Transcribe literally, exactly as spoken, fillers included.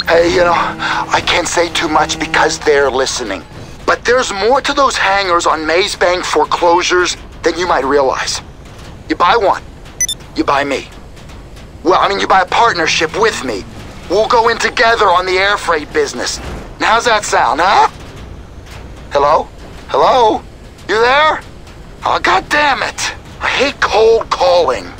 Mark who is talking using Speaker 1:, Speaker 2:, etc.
Speaker 1: Hey, you know, I can't say too much because they're listening. But there's more to those hangars on Maze Bank foreclosures than you might realize. You buy one, you buy me. Well, I mean, you buy a partnership with me. We'll go in together on the air freight business. Now, how's that sound, huh? Hello? Hello? You there? Oh, God damn it. I hate cold calling.